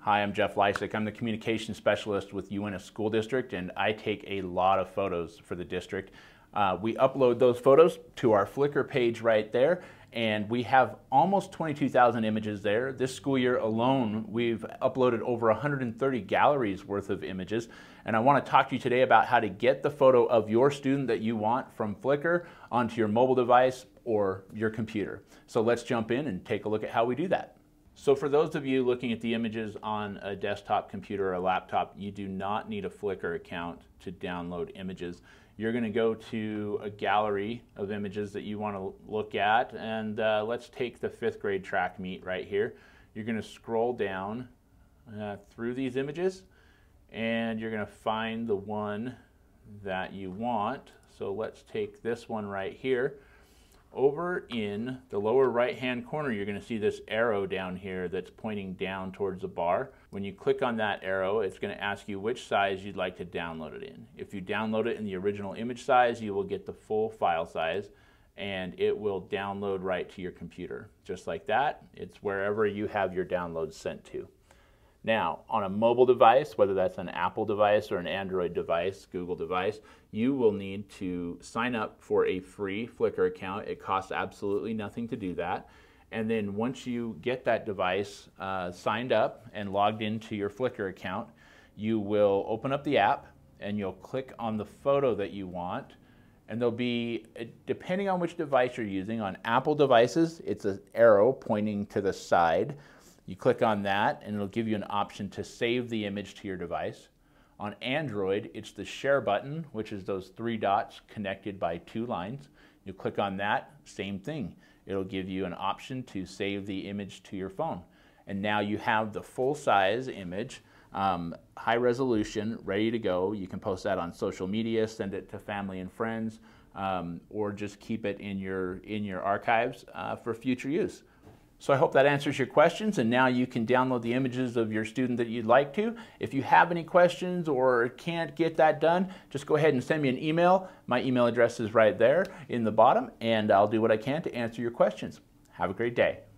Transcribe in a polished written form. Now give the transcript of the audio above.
Hi, I'm Jeff Lysick. I'm the communication specialist with UNS School District, and I take a lot of photos for the district. We upload those photos to our Flickr page right there, and we have almost 22,000 images there. This school year alone, we've uploaded over 130 galleries worth of images, and I want to talk to you today about how to get the photo of your student that you want from Flickr onto your mobile device or your computer. So let's jump in and take a look at how we do that. So for those of you looking at the images on a desktop computer or a laptop, you do not need a Flickr account to download images. You're going to go to a gallery of images that you want to look at, and let's take the 5th grade track meet right here. You're going to scroll down through these images, and you're going to find the one that you want. So let's take this one right here. Over in the lower right hand corner, you're going to see this arrow down here that's pointing down towards the bar. When you click on that arrow, it's going to ask you which size you'd like to download it in. If you download it in the original image size, you will get the full file size, and it will download right to your computer. Just like that, it's wherever you have your downloads sent to. Now, on a mobile device, whether that's an Apple device or an Android device, Google device, you will need to sign up for a free Flickr account. It costs absolutely nothing to do that. And then once you get that device signed up and logged into your Flickr account, you will open up the app and you'll click on the photo that you want. And there'll be, depending on which device you're using, on Apple devices, it's an arrow pointing to the side. You click on that and it'll give you an option to save the image to your device. On Android, it's the share button, which is those 3 dots connected by 2 lines. You click on that, same thing. It'll give you an option to save the image to your phone. And now you have the full-size image, high resolution, ready to go. You can post that on social media, send it to family and friends, or just keep it in your archives for future use. So I hope that answers your questions, and now you can download the images of your student that you'd like to. If you have any questions or can't get that done, just go ahead and send me an email. My email address is right there in the bottom, and I'll do what I can to answer your questions. Have a great day.